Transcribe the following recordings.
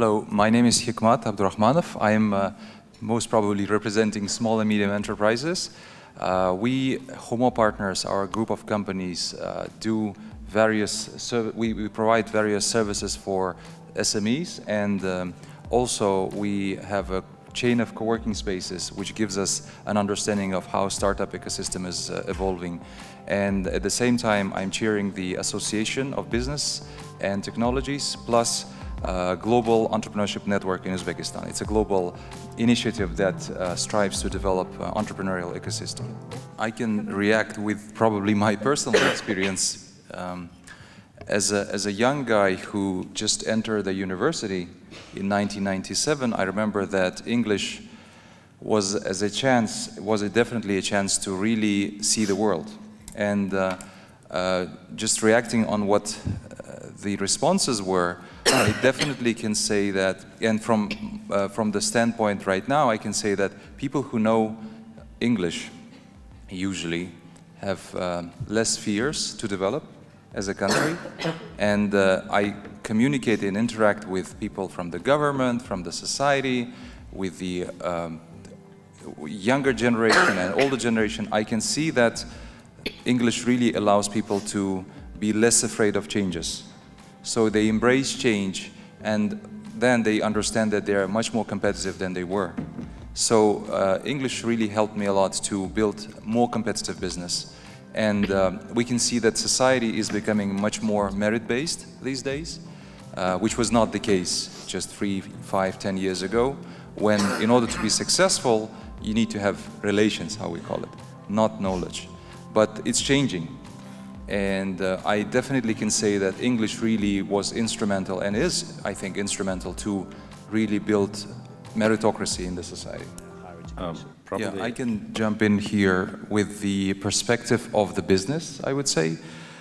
Hello, my name is Hikmat Abdurrahmanov. I am most probably representing small and medium enterprises. We, Homo Partners, our group of companies, we provide various services for SMEs, and also we have a chain of co-working spaces which gives us an understanding of how startup ecosystem is evolving. And at the same time, I'm chairing the Association of Business and Technologies, plus Global Entrepreneurship Network in Uzbekistan. It's a global initiative that strives to develop entrepreneurial ecosystem. I can react with probably my personal experience. As a young guy who just entered the university in 1997, I remember that English was definitely a chance to really see the world. And just reacting on what the responses were, I definitely can say that, and from the standpoint right now, I can say that people who know English usually have less fears to develop as a country, and I communicate and interact with people from the government, from the society, with the younger generation and older generation. I can see that English really allows people to be less afraid of changes. So they embrace change, and then they understand that they are much more competitive than they were. So English really helped me a lot to build more competitive business. And we can see that society is becoming much more merit-based these days, which was not the case just 3, 5, 10 years ago, when in order to be successful, you need to have relations, how we call it, not knowledge. But it's changing. And I definitely can say that English really was instrumental, and is, I think, instrumental to really build meritocracy in the society. Yeah, I can jump in here with the perspective of the business, I would say.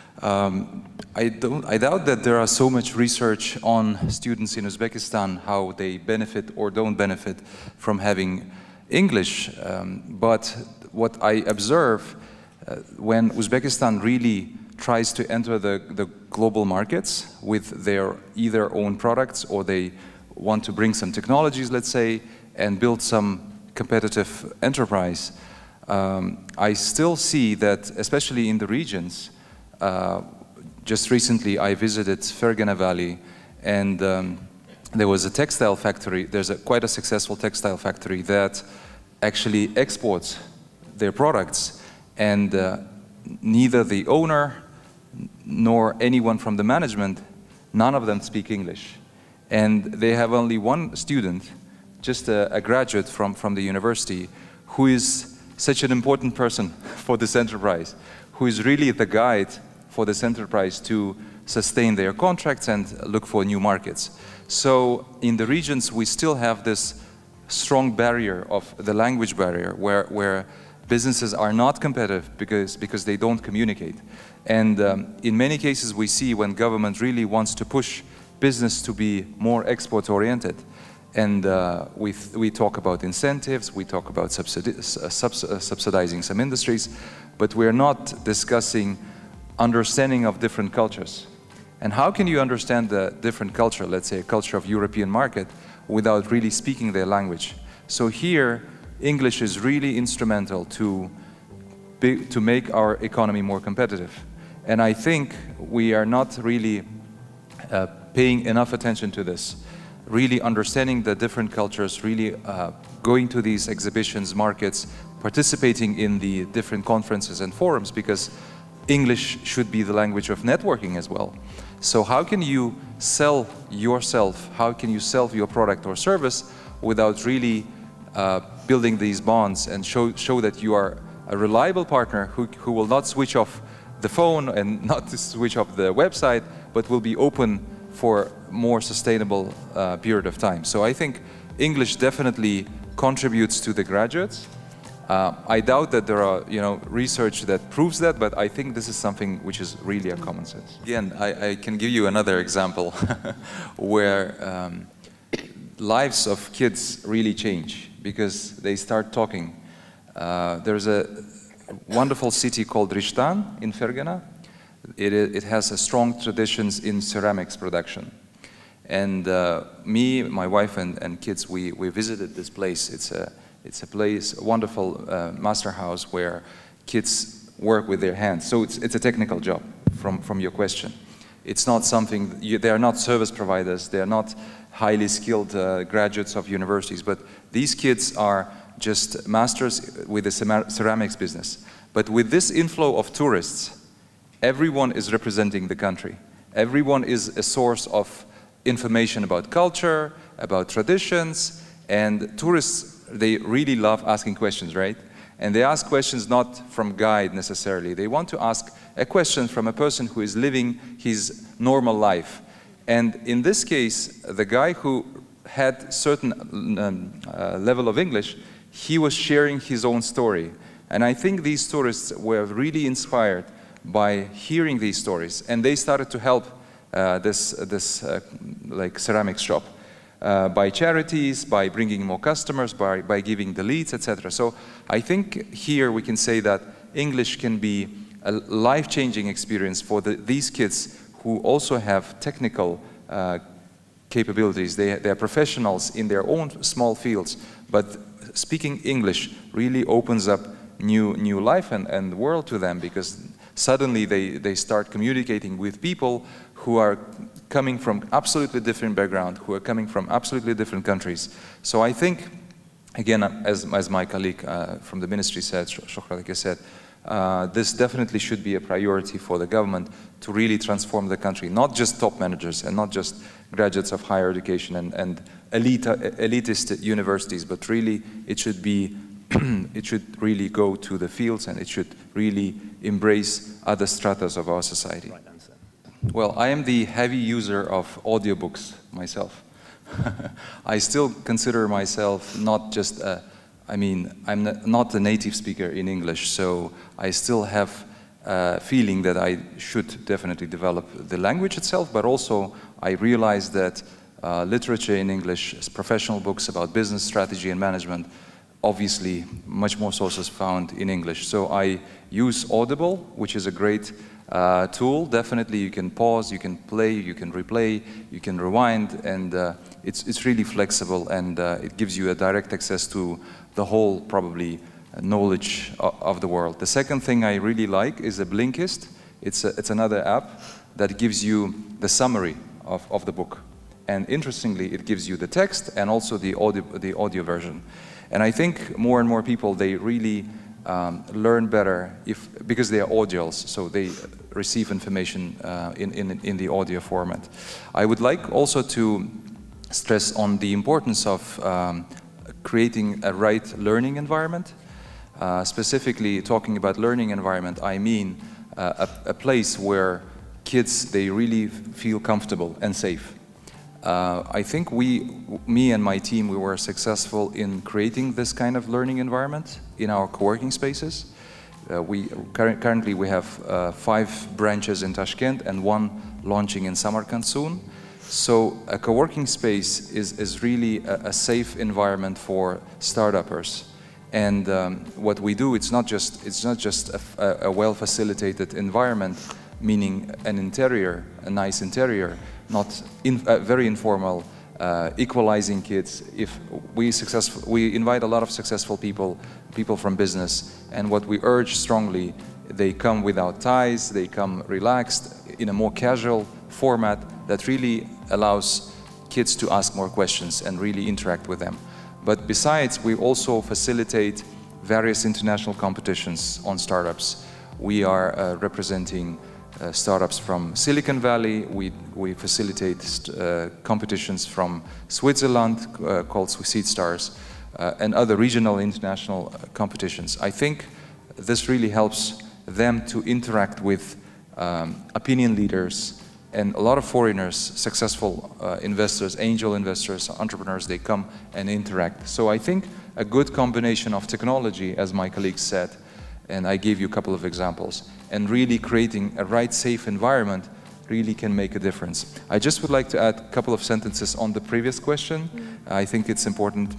I doubt that there are so much research on students in Uzbekistan, how they benefit or don't benefit from having English. But what I observe when Uzbekistan really tries to enter the global markets with their either own products, or they want to bring some technologies, let's say, and build some competitive enterprise, I still see that, especially in the regions, just recently I visited Fergana Valley, and there was a textile factory. There's quite a successful textile factory that actually exports their products, and neither the owner nor anyone from the management, none of them speak English. And they have only one student, just a graduate from the university, who is such an important person for this enterprise, who is really the guide for this enterprise to sustain their contracts and look for new markets. So in the regions, we still have this strong barrier of the language barrier, where businesses are not competitive because they don't communicate. And in many cases, we see when government really wants to push business to be more export-oriented, and we talk about incentives, we talk about subsidizing some industries, but we're not discussing understanding of different cultures. And how can you understand the different culture, let's say a culture of European market, without really speaking their language? So here, English is really instrumental to make our economy more competitive. And I think we are not really paying enough attention to this, really understanding the different cultures, really going to these exhibitions, markets, participating in the different conferences and forums, because English should be the language of networking as well. So how can you sell yourself, how can you sell your product or service without really building these bonds and show that you are a reliable partner who will not switch off the phone and not switch off the website, but will be open for more sustainable period of time. So I think English definitely contributes to the graduates. I doubt that there are research that proves that, but I think this is something which is really a common sense. Again, I can give you another example where lives of kids really change because they start talking. There's a wonderful city called Rishtan in Fergana. It has a strong traditions in ceramics production. And me, my wife, and kids, we visited this place. It's a place, a wonderful master house where kids work with their hands. So it's a technical job, from your question. It's not something, they are not service providers, they are not highly skilled graduates of universities, but these kids are just masters with the ceramics business. But with this inflow of tourists, everyone is representing the country. Everyone is a source of information about culture, about traditions, and tourists, they really love asking questions, right? And they ask questions not from guide necessarily. They want to ask a question from a person who is living his normal life. And in this case, the guy who had certain level of English, he was sharing his own story. And I think these tourists were really inspired by hearing these stories, and they started to help this like ceramics shop by charities, by bringing more customers, by giving the leads, etc. So I think here we can say that English can be a life-changing experience for these kids who also have technical capabilities. They are professionals in their own small fields, but speaking English really opens up new life and world to them, because suddenly they start communicating with people who are coming from absolutely different background, who are coming from absolutely different countries. So I think, again, as my colleague from the ministry said, Shohrah said, this definitely should be a priority for the government to really transform the country, not just top managers and not just graduates of higher education and elitist universities, but really it should be it should really go to the fields, and it should really embrace other stratas of our society. Right answer. Well, I am the heavy user of audiobooks myself. I still consider myself not just I'm not a native speaker in English, so I still have a feeling that I should definitely develop the language itself, but also I realize that literature in English, professional books about business strategy and management, obviously much more sources found in English. So I use Audible, which is a great tool. Definitely you can pause, you can play, you can replay, you can rewind, and it's really flexible, and it gives you a direct access to the whole, probably, knowledge of the world. The second thing I really like is a Blinkist. It's another app that gives you the summary of the book. And interestingly, it gives you the text and also the audio version. And I think more and more people, they really learn better because they are audials, so they receive information in the audio format. I would like also to stress on the importance of creating a right learning environment. Specifically talking about learning environment, I mean a place where kids, they really feel comfortable and safe. I think me and my team, we were successful in creating this kind of learning environment in our co-working spaces. Currently we have 5 branches in Tashkent and 1 launching in Samarkand soon. So a co-working space is really a safe environment for startuppers. And what we do, it's not just a well-facilitated environment, meaning an interior, a nice interior, not very informal, equalizing kids. If we invite a lot of successful people from business, and what we urge strongly, they come without ties, they come relaxed in a more casual format that really allows kids to ask more questions and really interact with them. But besides, we also facilitate various international competitions on startups. We are representing startups from Silicon Valley. We facilitate competitions from Switzerland called Seed Stars and other regional international competitions. I think this really helps them to interact with opinion leaders, and a lot of foreigners, successful investors, angel investors, entrepreneurs, they come and interact. So I think a good combination of technology, as my colleagues said, and I gave you a couple of examples, and really creating a right, safe environment really can make a difference. I just would like to add a couple of sentences on the previous question. I think it's important.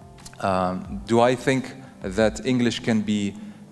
Do I think that English can be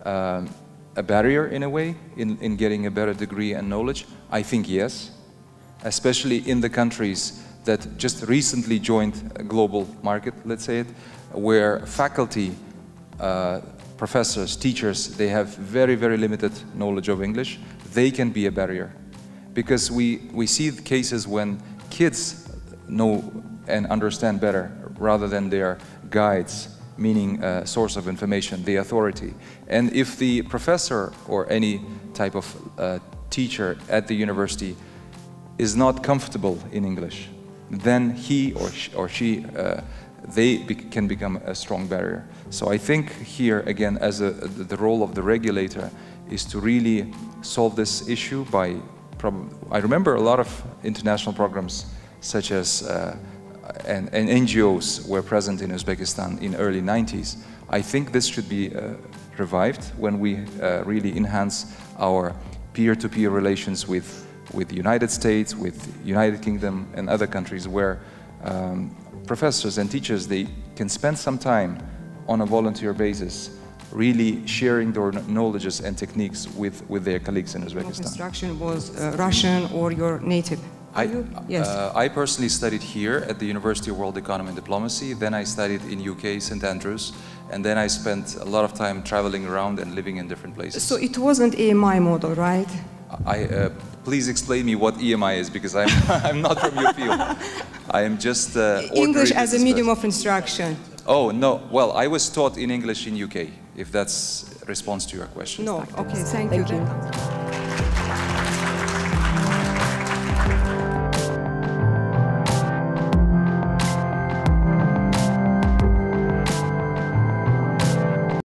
a barrier in a way in getting a better degree and knowledge? I think yes, especially in the countries that just recently joined a global market, let's say it, where faculty, professors, teachers, they have very, very limited knowledge of English. They can be a barrier. Because we see cases when kids know and understand better rather than their guides, meaning a source of information, the authority. And if the professor or any type of teacher at the university is not comfortable in English, then he or she can become a strong barrier. So I think here, again, as the role of the regulator is to really solve this issue by I remember a lot of international programs such as and NGOs were present in Uzbekistan in early 90s. I think this should be revived when we really enhance our peer-to-peer relations with the United States, with United Kingdom and other countries where professors and teachers, they can spend some time on a volunteer basis really sharing their knowledges and techniques with their colleagues in Uzbekistan. Instruction was Russian or your native? Yes. I personally studied here at the University of World Economy and Diplomacy. Then I studied in UK, St. Andrews, and then I spent a lot of time traveling around and living in different places. So it wasn't EMI model, right? Please explain me what EMI is, because I'm not from your field. I am just English as a medium of instruction. Oh, no. Well, I was taught in English in UK, if that's a response to your question. No, okay, thank you.